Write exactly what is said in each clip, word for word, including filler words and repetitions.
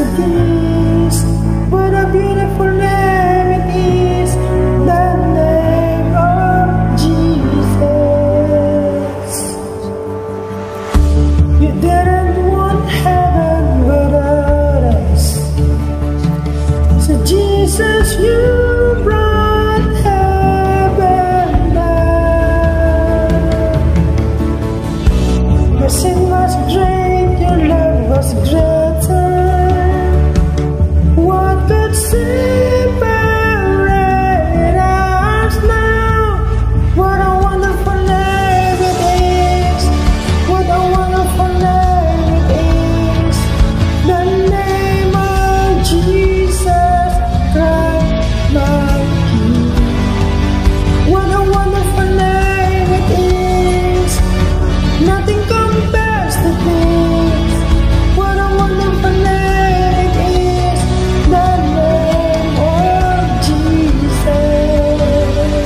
to this. What a beautiful name it is, the name of Jesus. You didn't want heaven without us, so Jesus, you brought heaven down. Your sin was great, your love was greater. What could separate us now? What a wonderful name it is. What a wonderful name it is. The name of Jesus Christ, my King. What a wonderful name it is. Nothing compares to this. What a wonderful name it is. The name of Jesus.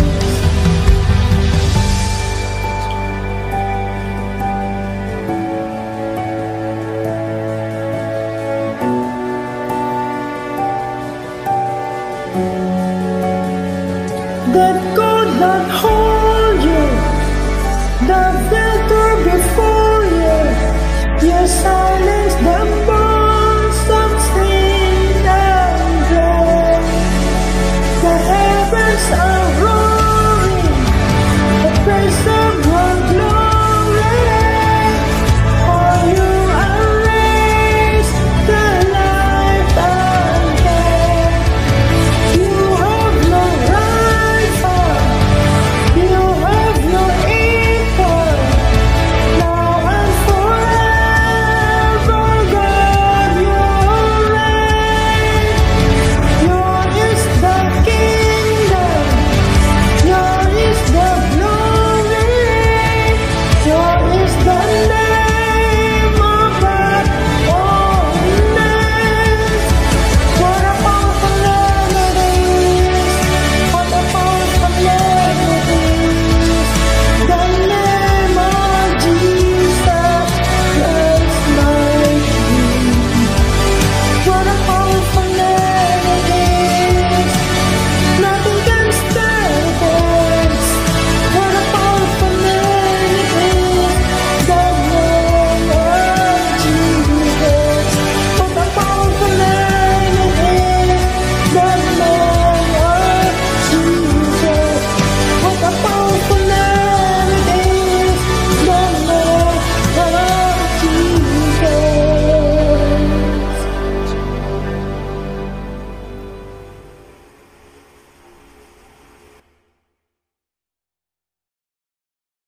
That could not hold you, the filter before you. You silence the